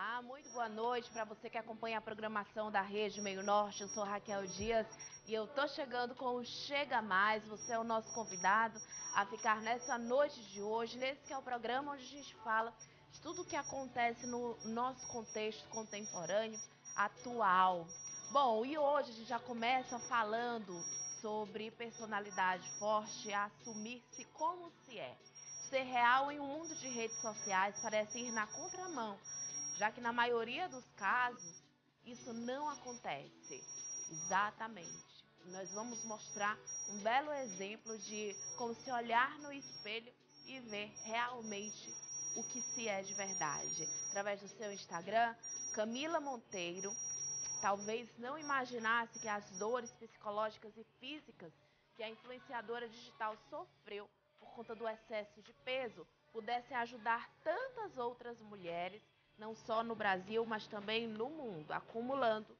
Olá, muito boa noite para você que acompanha a programação da Rede Meio Norte. Eu sou Raquel Dias e eu tô chegando com o Chega Mais. Você é o nosso convidado a ficar nessa noite de hoje, nesse que é o programa onde a gente fala de tudo o que acontece no nosso contexto contemporâneo, atual. Bom, e hoje a gente já começa falando sobre personalidade forte, assumir-se como se é. Ser real em um mundo de redes sociais parece ir na contramão, já que na maioria dos casos isso não acontece. Exatamente. Nós vamos mostrar um belo exemplo de como se olhar no espelho e ver realmente o que se é de verdade. Através do seu Instagram, Camila Monteiro, talvez não imaginasse que as dores psicológicas e físicas que a influenciadora digital sofreu por conta do excesso de peso pudessem ajudar tantas outras mulheres, não só no Brasil, mas também no mundo, acumulando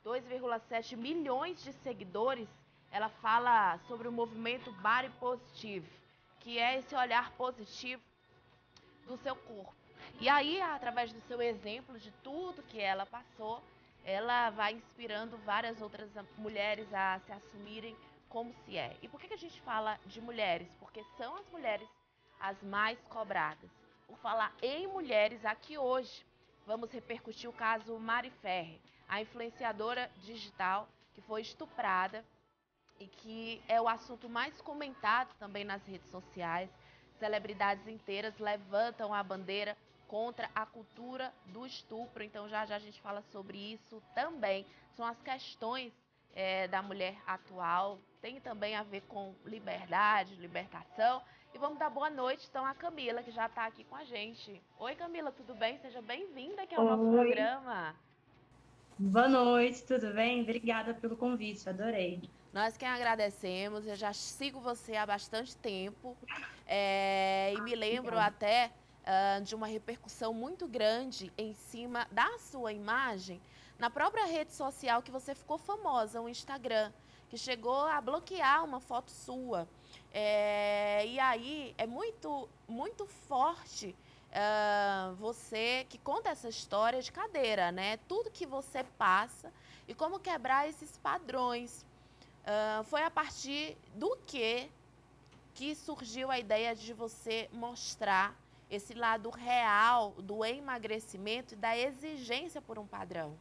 2,7 milhões de seguidores. Ela fala sobre o movimento Body Positive, que é esse olhar positivo do seu corpo. E aí, através do seu exemplo de tudo que ela passou, ela vai inspirando várias outras mulheres a se assumirem como se é. E por que a gente fala de mulheres? Porque são as mulheres as mais cobradas. Por falar em mulheres, aqui hoje vamos repercutir o caso Mari Ferrer, a influenciadora digital que foi estuprada e que é o assunto mais comentado também nas redes sociais. Celebridades inteiras levantam a bandeira contra a cultura do estupro. Então já já a gente fala sobre isso também. São as questões da mulher atual. Tem também a ver com liberdade, libertação. E vamos dar boa noite então a Camila, que já está aqui com a gente. Oi Camila, tudo bem? Seja bem-vinda aqui ao nosso Oi, programa. boa noite, tudo bem? Obrigada pelo convite, adorei. Nós quem agradecemos, eu já sigo você há bastante tempo e me lembro Obrigada. até de uma repercussão muito grande em cima da sua imagem na própria rede social que você ficou famosa, o Instagram, que chegou a bloquear uma foto sua. E aí é muito forte você que conta essa história de cadeira, né? Tudo que você passa e como quebrar esses padrões. Foi a partir do que surgiu a ideia de você mostrar esse lado real do emagrecimento e da exigência por um padrão?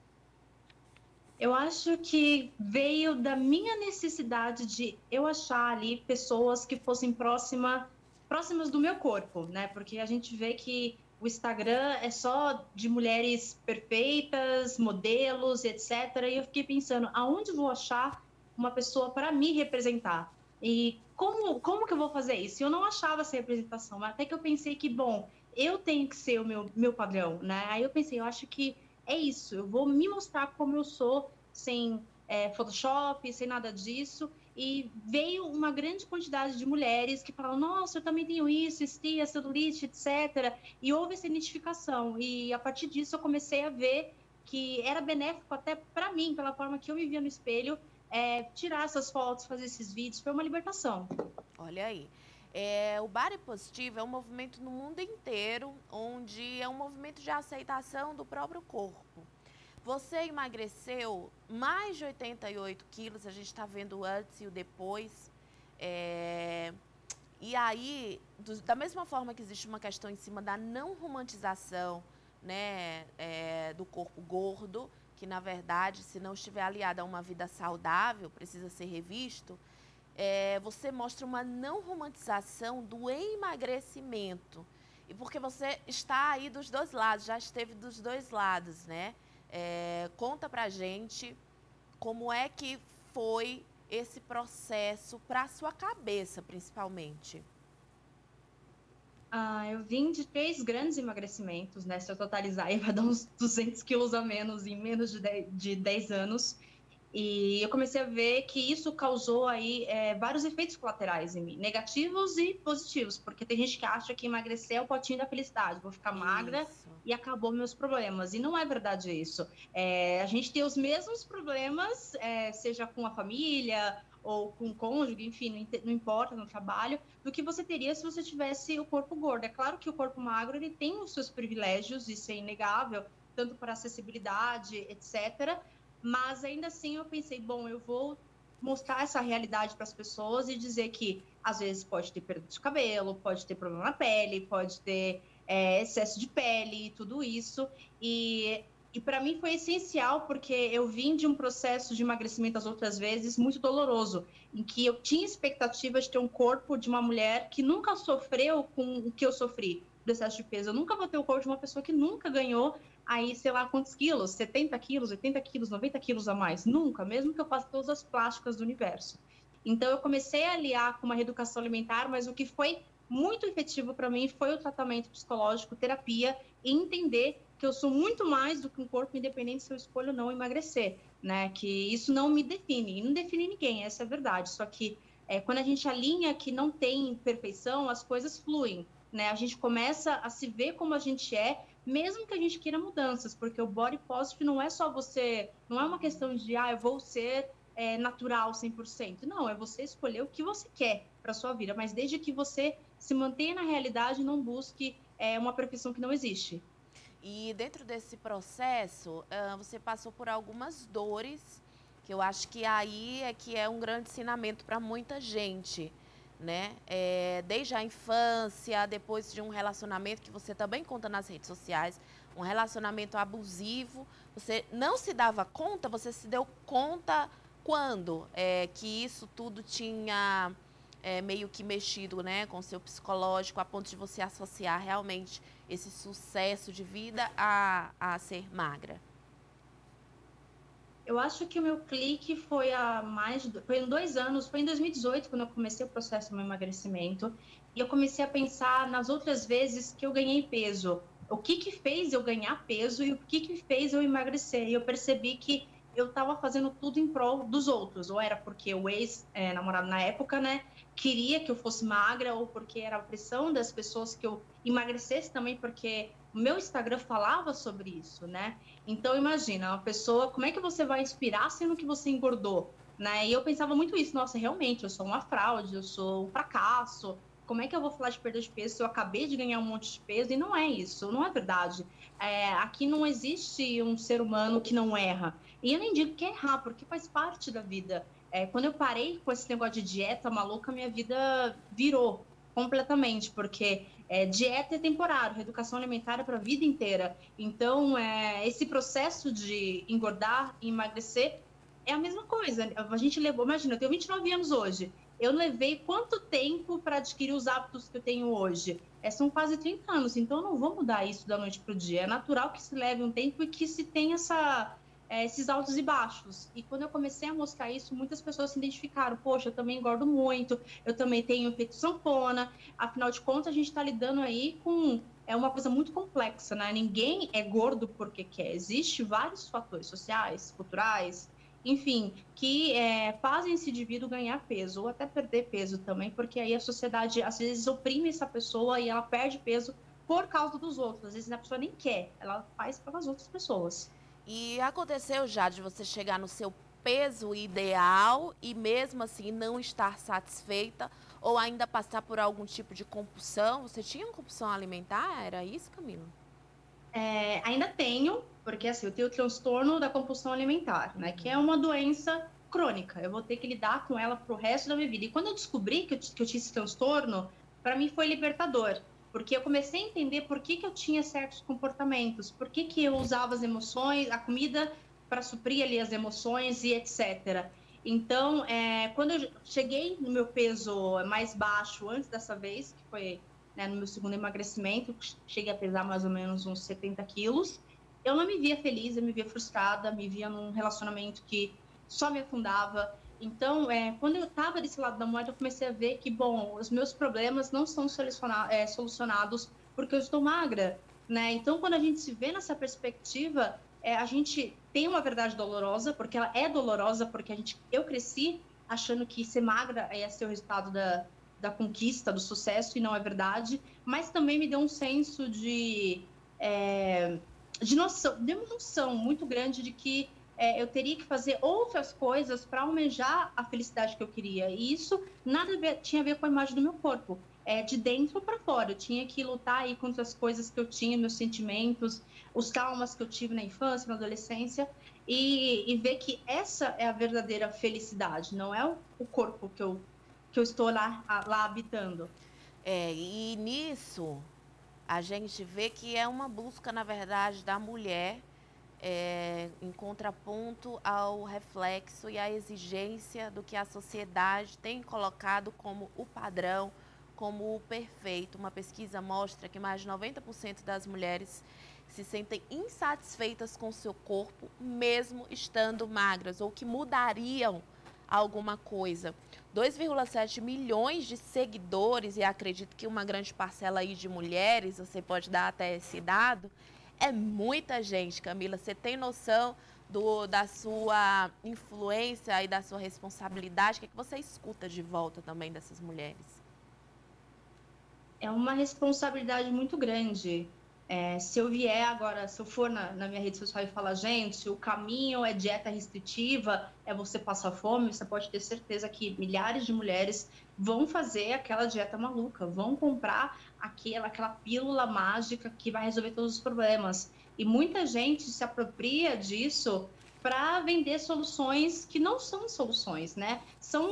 Eu acho que veio da minha necessidade de eu achar ali pessoas que fossem próximas do meu corpo, né? Porque a gente vê que o Instagram é só de mulheres perfeitas, modelos, etc. E eu fiquei pensando, aonde eu vou achar uma pessoa para me representar? E como que eu vou fazer isso? Eu não achava essa representação, até que eu pensei que, bom, eu tenho que ser o meu padrão, né? Aí eu pensei, eu acho que é isso, eu vou me mostrar como eu sou, sem Photoshop, sem nada disso, e veio uma grande quantidade de mulheres que falaram, nossa, eu também tenho isso, estria, celulite, etc. E houve essa identificação, e a partir disso eu comecei a ver que era benéfico até para mim, pela forma que eu me via no espelho, tirar essas fotos, fazer esses vídeos, foi uma libertação. Olha aí. O Body Positive é um movimento no mundo inteiro, onde é um movimento de aceitação do próprio corpo. Você emagreceu mais de 88 quilos, a gente está vendo o antes e o depois. É, E aí, da mesma forma que existe uma questão em cima da não romantização, né, do corpo gordo, que na verdade, se não estiver aliado a uma vida saudável, precisa ser revisto, você mostra uma não romantização do emagrecimento. E porque você está aí dos dois lados, já esteve dos dois lados, né? Conta pra gente como é que foi esse processo para a sua cabeça, principalmente. Eu vim de 3 grandes emagrecimentos, né? Se eu totalizar, aí vai dar uns 200 quilos a menos em menos de 10 anos. E eu comecei a ver que isso causou aí vários efeitos colaterais em mim, negativos e positivos, porque tem gente que acha que emagrecer é o potinho da felicidade, vou ficar magra Isso. e acabou meus problemas. E não é verdade isso. A gente tem os mesmos problemas, seja com a família ou com o cônjuge, enfim, não importa, no trabalho, do que você teria se você tivesse o corpo gordo. É claro que o corpo magro, ele tem os seus privilégios, isso é inegável, tanto para acessibilidade, etc. Mas ainda assim eu pensei, bom, eu vou mostrar essa realidade para as pessoas e dizer que às vezes pode ter perda de cabelo, pode ter problema na pele, pode ter excesso de pele, tudo isso. E para mim foi essencial, porque eu vim de um processo de emagrecimento as outras vezes muito doloroso, em que eu tinha expectativa de ter um corpo de uma mulher que nunca sofreu com o que eu sofri, do excesso de peso. Eu nunca vou ter o corpo de uma pessoa que nunca ganhou aí, sei lá quantos quilos, 70 quilos, 80 quilos, 90 quilos a mais. Nunca, mesmo que eu faça todas as plásticas do universo. Então, eu comecei a aliar com uma reeducação alimentar, mas o que foi muito efetivo para mim foi o tratamento psicológico, terapia, e entender que eu sou muito mais do que um corpo, independente se eu escolho ou não emagrecer, né? Que isso não me define, e não define ninguém, essa é a verdade. Só que quando a gente alinha que não tem perfeição, as coisas fluem, né? A gente começa a se ver como a gente é, mesmo que a gente queira mudanças, porque o body positive não é só você, não é uma questão de, eu vou ser natural 100%. Não, é você escolher o que você quer para sua vida, mas desde que você se mantenha na realidade e não busque uma perfeição que não existe. E dentro desse processo, você passou por algumas dores, que eu acho que aí é que é um grande ensinamento para muita gente, né? Desde a infância, depois de um relacionamento que você também conta nas redes sociais, um relacionamento abusivo, você não se dava conta, você se deu conta quando que isso tudo tinha meio que mexido, né, com o seu psicológico, a ponto de você associar realmente esse sucesso de vida a ser magra? Eu acho que o meu clique foi foi em 2 anos, foi em 2018, quando eu comecei o processo do meu emagrecimento, e eu comecei a pensar nas outras vezes que eu ganhei peso. O que fez eu ganhar peso e o que fez eu emagrecer? E eu percebi que eu estava fazendo tudo em prol dos outros, ou era porque o ex-namorado na época, né, queria que eu fosse magra, ou porque era a pressão das pessoas que eu emagrecesse também, porque o meu Instagram falava sobre isso, né? Então, imagina, uma pessoa, como é que você vai inspirar sendo que você engordou, né? E eu pensava muito isso, nossa, realmente, eu sou uma fraude, eu sou um fracasso, como é que eu vou falar de perda de peso se eu acabei de ganhar um monte de peso? E não é isso, não é verdade. Aqui não existe um ser humano que não erra. E eu nem digo que é errar, porque faz parte da vida. Quando eu parei com esse negócio de dieta maluca, minha vida virou completamente, porque dieta é temporário, reeducação alimentar é para a vida inteira. Então, esse processo de engordar e emagrecer é a mesma coisa. A gente levou, imagina, eu tenho 29 anos hoje. Eu levei quanto tempo para adquirir os hábitos que eu tenho hoje? São quase 30 anos, então eu não vou mudar isso da noite para o dia. É natural que se leve um tempo e que se tenha esses altos e baixos. E quando eu comecei a mostrar isso, muitas pessoas se identificaram. Poxa, eu também engordo muito, eu também tenho efeito sanfona. Afinal de contas, a gente está lidando aí com uma coisa muito complexa, né? Ninguém é gordo porque quer. Existem vários fatores sociais, culturais, enfim, que fazem esse indivíduo ganhar peso ou até perder peso também, porque aí a sociedade às vezes oprime essa pessoa e ela perde peso por causa dos outros. Às vezes a pessoa nem quer, ela faz pelas outras pessoas. E aconteceu já de você chegar no seu peso ideal e mesmo assim não estar satisfeita ou ainda passar por algum tipo de compulsão? Você tinha uma compulsão alimentar? Era isso, Camila? Ainda tenho, porque assim, eu tenho o transtorno da compulsão alimentar, né? Que é uma doença crônica. Eu vou ter que lidar com ela pro resto da minha vida. E quando eu descobri que eu tinha esse transtorno, para mim foi libertador. Porque eu comecei a entender por que eu tinha certos comportamentos, por que eu usava as emoções, a comida para suprir ali as emoções e etc. Então, quando eu cheguei no meu peso mais baixo antes dessa vez, que foi, né, no meu segundo emagrecimento, cheguei a pesar mais ou menos uns 70 quilos, eu não me via feliz, eu me via frustrada, me via num relacionamento que só me afundava. Então, quando eu estava desse lado da moeda, eu comecei a ver que, bom, os meus problemas não são solucionados porque eu estou magra, né? Então, quando a gente se vê nessa perspectiva, a gente tem uma verdade dolorosa, porque ela é dolorosa, porque eu cresci achando que ser magra ia ser o resultado da conquista, do sucesso, e não é verdade, mas também me deu um senso de noção muito grande de que eu teria que fazer outras coisas para almejar a felicidade que eu queria. E isso nada tinha a ver com a imagem do meu corpo. De dentro para fora. Eu tinha que lutar aí contra as coisas que eu tinha, meus sentimentos, os traumas que eu tive na infância, na adolescência, e ver que essa é a verdadeira felicidade, não é o corpo que eu estou lá habitando. E nisso a gente vê que é uma busca, na verdade, da mulher em contraponto ao reflexo e à exigência do que a sociedade tem colocado como o padrão, como o perfeito. Uma pesquisa mostra que mais de 90% das mulheres se sentem insatisfeitas com seu corpo, mesmo estando magras, ou que mudariam alguma coisa. 2,7 milhões de seguidores, e acredito que uma grande parcela aí de mulheres, você pode dar até esse dado, é muita gente, Camila. Você tem noção da sua influência e da sua responsabilidade? O que você escuta de volta também dessas mulheres? É uma responsabilidade muito grande. Se eu vier agora, se eu for na minha rede social e falar, gente, o caminho é dieta restritiva, é você passar fome, você pode ter certeza que milhares de mulheres vão fazer aquela dieta maluca, vão comprar aquela pílula mágica que vai resolver todos os problemas. E muita gente se apropria disso para vender soluções que não são soluções, né?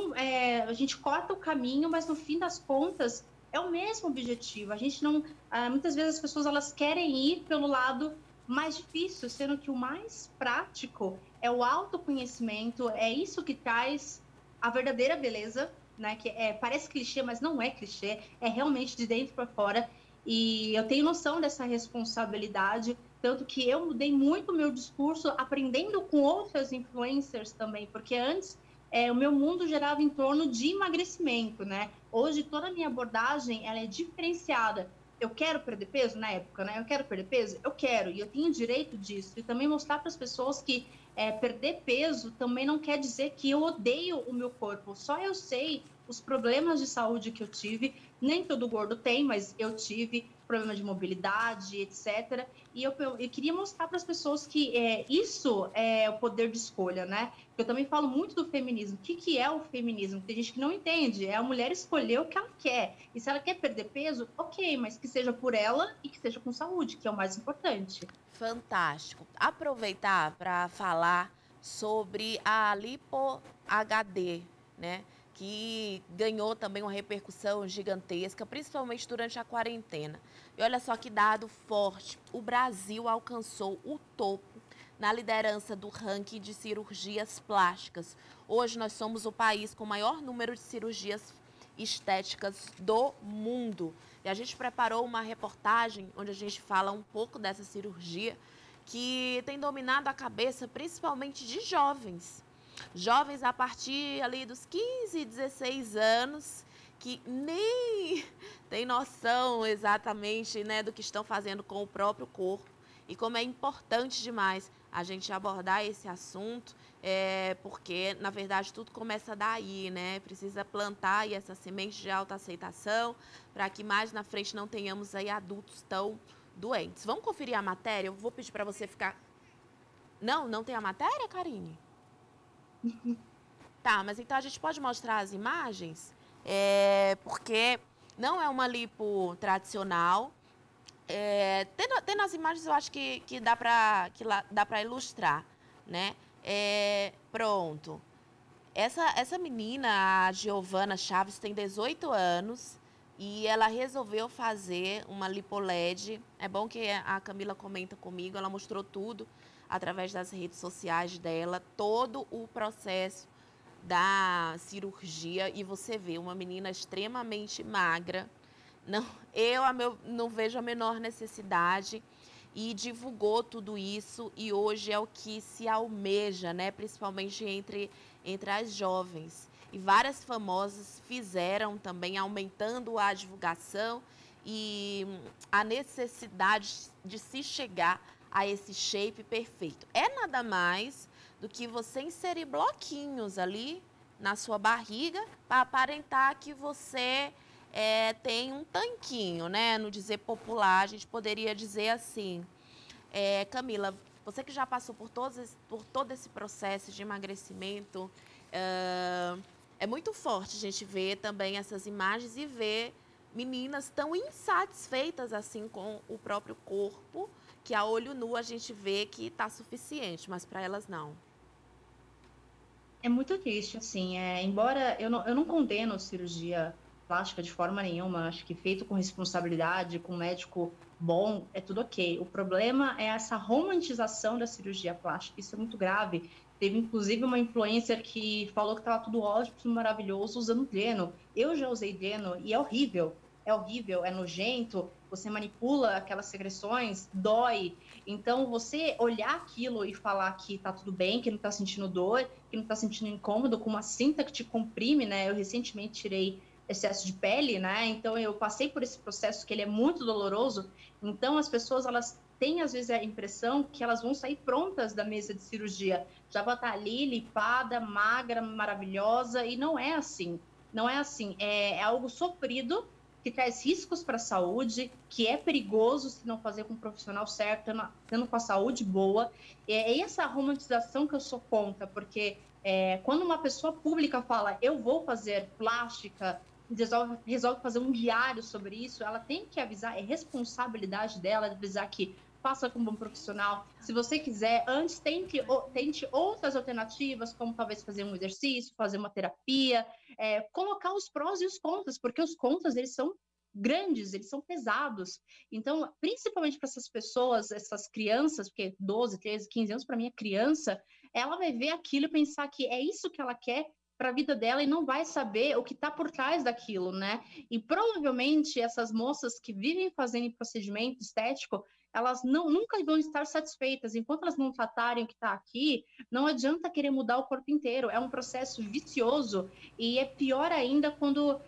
A gente corta o caminho, mas no fim das contas é o mesmo objetivo. A gente não, muitas vezes as pessoas elas querem ir pelo lado mais difícil, sendo que o mais prático é o autoconhecimento, é isso que traz a verdadeira beleza, né? Que parece clichê, mas não é clichê, é realmente de dentro para fora. E eu tenho noção dessa responsabilidade, tanto que eu mudei muito o meu discurso aprendendo com outras influencers também, porque antes o meu mundo girava em torno de emagrecimento, né? Hoje toda a minha abordagem ela é diferenciada. Eu quero perder peso na época, né? Eu quero perder peso? Eu quero, e eu tenho direito disso. E também mostrar para as pessoas que perder peso também não quer dizer que eu odeio o meu corpo. Só eu sei os problemas de saúde que eu tive. Nem todo gordo tem, mas eu tive problema de mobilidade, etc. E eu queria mostrar para as pessoas que isso é o poder de escolha, né? Eu também falo muito do feminismo. O que é o feminismo? Tem gente que não entende. É a mulher escolher o que ela quer. E se ela quer perder peso, ok, mas que seja por ela e que seja com saúde, que é o mais importante. Fantástico. Aproveitar para falar sobre a Lipo HD, né? Que ganhou também uma repercussão gigantesca, principalmente durante a quarentena. E olha só que dado forte. O Brasil alcançou o topo na liderança do ranking de cirurgias plásticas. Hoje nós somos o país com o maior número de cirurgias estéticas do mundo. E a gente preparou uma reportagem onde a gente fala um pouco dessa cirurgia que tem dominado a cabeça principalmente de jovens. Jovens a partir ali dos 15, 16 anos, que nem tem noção exatamente, né, do que estão fazendo com o próprio corpo e como é importante demais a gente abordar esse assunto, porque, na verdade, tudo começa daí, né? Precisa plantar aí essa semente de autoaceitação para que mais na frente não tenhamos aí adultos tão doentes. Vamos conferir a matéria? Eu vou pedir para você ficar... Não tem a matéria, Karine? Tá, mas então a gente pode mostrar as imagens, porque não é uma lipo tradicional. Tendo as imagens, eu acho que dá para ilustrar, né? Pronto. Essa menina, a Giovana Chaves, tem 18 anos e ela resolveu fazer uma lipoled. É bom que a Camila comenta comigo, ela mostrou tudo através das redes sociais dela, todo o processo da cirurgia, e você vê uma menina extremamente magra. Não vejo a menor necessidade, e divulgou tudo isso, e hoje é o que se almeja, né? Principalmente entre as jovens. E várias famosas fizeram também, aumentando a divulgação e a necessidade de se chegar a esse shape perfeito. É nada mais do que você inserir bloquinhos ali na sua barriga para aparentar que você tem um tanquinho, né? No dizer popular, a gente poderia dizer assim. Camila, Você que já passou por todo esse processo de emagrecimento, é muito forte a gente ver também essas imagens e ver meninas tão insatisfeitas assim com o próprio corpo, que a olho nu a gente vê que está suficiente, mas para elas não. É muito triste, assim, embora eu não condeno cirurgia plástica de forma nenhuma, acho que feito com responsabilidade, com um médico bom, é tudo ok. O problema é essa romantização da cirurgia plástica, isso é muito grave. Teve, inclusive, uma influencer que falou que estava tudo ótimo, tudo maravilhoso, usando Dreno. Eu já usei Dreno e é horrível, é nojento, você manipula aquelas secreções, dói. Então, você olhar aquilo e falar que tá tudo bem, que não tá sentindo dor, que não tá sentindo incômodo, com uma cinta que te comprime, né? Eu recentemente tirei excesso de pele, né? Então, eu passei por esse processo que ele é muito doloroso. Então, as pessoas, elas têm, às vezes, a impressão que elas vão sair prontas da mesa de cirurgia. Já vai estar ali, limpada, magra, maravilhosa, e não é assim. Não é assim. É algo sofrido, que traz riscos para a saúde, que é perigoso se não fazer com o profissional certo, tendo com a saúde boa. É essa romantização que eu sou contra, porque quando uma pessoa pública fala eu vou fazer plástica, resolve fazer um diário sobre isso, ela tem que avisar, é responsabilidade dela de avisar que faça com um bom profissional. Se você quiser, antes tente outras alternativas, como talvez fazer um exercício, fazer uma terapia, colocar os prós e os contras, porque os contras, eles são grandes, eles são pesados. Então, principalmente para essas pessoas, essas crianças, porque 12, 13, 15 anos, para mim é criança, ela vai ver aquilo e pensar que é isso que ela quer para a vida dela e não vai saber o que está por trás daquilo, né? E provavelmente essas moças que vivem fazendo procedimento estético, elas nunca vão estar satisfeitas. Enquanto elas não tratarem o que está aqui, não adianta querer mudar o corpo inteiro. É um processo vicioso e é pior ainda quando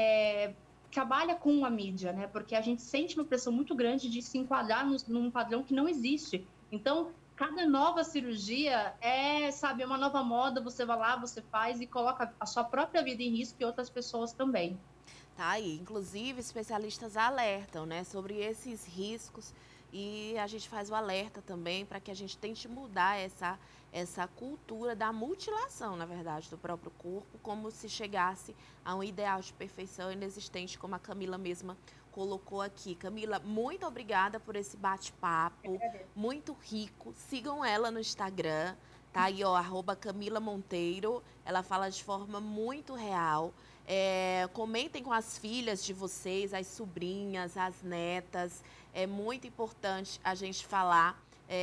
trabalha com a mídia, né? Porque a gente sente uma pressão muito grande de se enquadrar num padrão que não existe. Então, cada nova cirurgia sabe, uma nova moda, você vai lá, você faz e coloca a sua própria vida em risco e outras pessoas também. Tá aí, inclusive especialistas alertam, né, sobre esses riscos e a gente faz o alerta também para que a gente tente mudar essa cultura da mutilação, na verdade, do próprio corpo, como se chegasse a um ideal de perfeição inexistente, como a Camila mesma colocou aqui. Camila, muito obrigada por esse bate-papo, muito rico. Sigam ela no Instagram, tá aí, ó, @Camila Monteiro. Ela fala de forma muito real. Comentem com as filhas de vocês, as sobrinhas, as netas. É muito importante a gente falar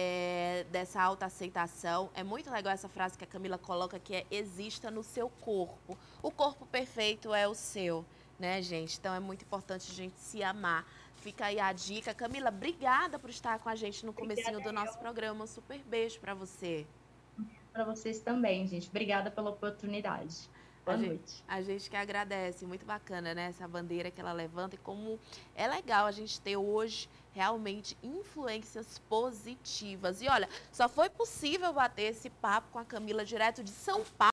dessa autoaceitação. É muito legal essa frase que a Camila coloca, que é exista no seu corpo. O corpo perfeito é o seu, né, gente? Então é muito importante a gente se amar. Fica aí a dica. Camila, obrigada por estar com a gente no comecinho do nosso programa. Um super beijo para você. Para vocês também, gente. Obrigada pela oportunidade. Boa noite. A gente que agradece, muito bacana, né? Essa bandeira que ela levanta e como é legal a gente ter hoje realmente influências positivas. E olha, só foi possível bater esse papo com a Camila direto de São Paulo.